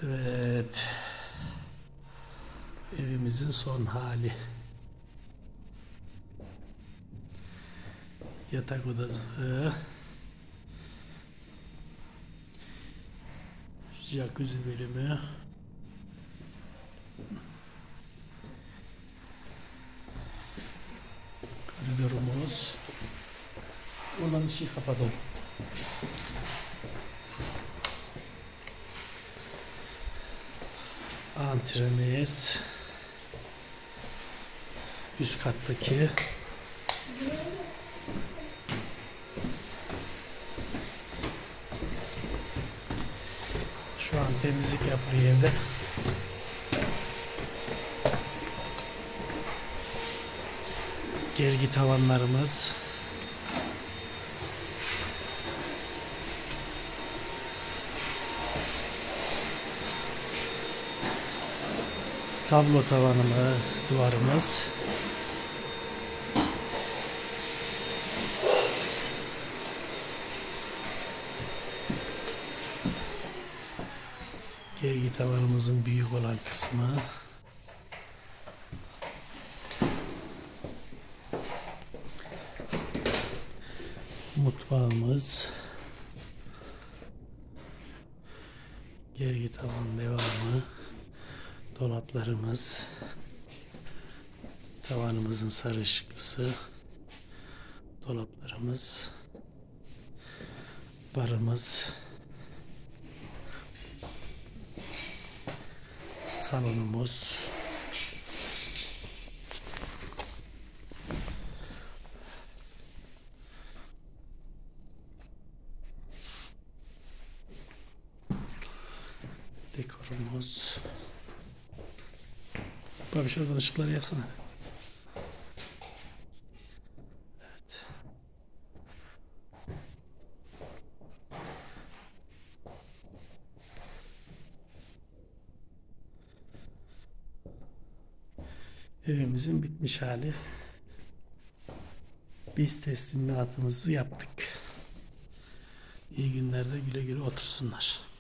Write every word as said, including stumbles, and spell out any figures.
Evet. Evimizin son hali. Yatak odası. Jacuzzi bölümü. Koridorumuz. Oradan ışığı kapatalım. Antremiz. Üst kattaki. Şu an temizlik yapıyor evde. Gergi tavanlarımız. Tablo tavanımız, duvarımız. Gergi tavanımızın büyük olan kısmı. Mutfağımız. Gergi tavan devamı. Dolaplarımız. Tavanımızın sarı ışıklısı. Dolaplarımız. Barımız. Salonumuz. Dekorumuz. Bak şuradan ışıkları yaksana. Evet. Evimizin bitmiş hali. Biz teslimatımızı yaptık. İyi günlerde güle güle otursunlar.